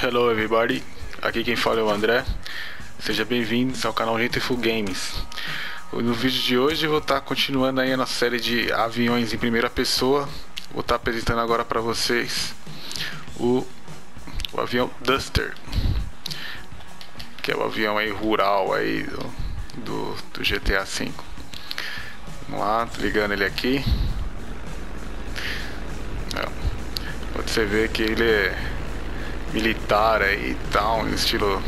Hello everybody, aqui quem fala é o André. Seja bem-vindos ao canal Gentefu Games. No vídeo de hoje eu vou estar continuando aí a nossa série de aviões em primeira pessoa. Vou estar apresentando agora para vocês o avião Duster, que é o avião aí rural aí do GTA V. Vamos lá, tô ligando ele aqui. Pode você ver que ele é militar aí e tal, no estilo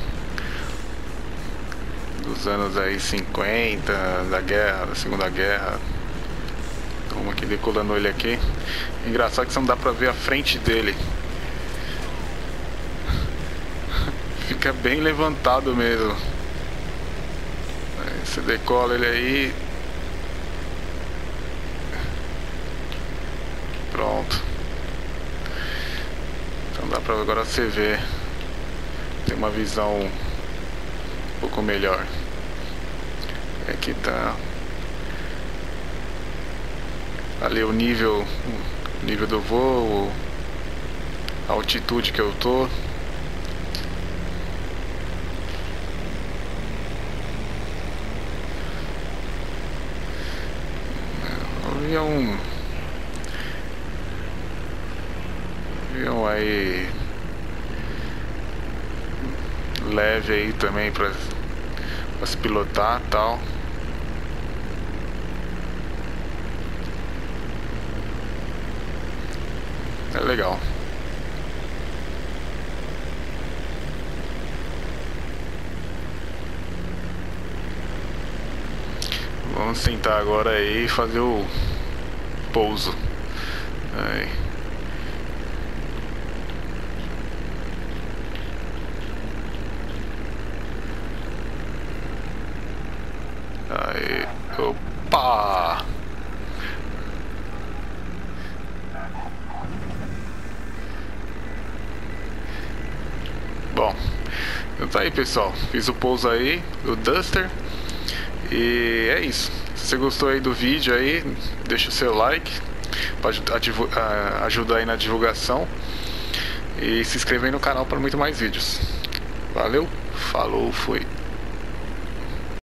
dos anos aí 50, da Segunda Guerra. Vamos aqui decolando ele aqui. Engraçado que você não dá pra ver a frente dele. Fica bem levantado mesmo. Aí você decola ele aí. Pronto. Então dá pra agora você ver. Tem uma visão um pouco melhor. Aqui tá ali o nível do voo, a altitude que eu tô. Avião aí leve aí também pra se pilotar e tal. É legal. Vamos tentar agora aí fazer o pouso. Aí. Aí. Opa! Bom, então tá aí, pessoal. Fiz o pouso aí do Duster. E é isso. Se você gostou aí do vídeo aí, deixa o seu like para ajudar aí na divulgação. E se inscreva aí no canal para muito mais vídeos. Valeu, falou, fui.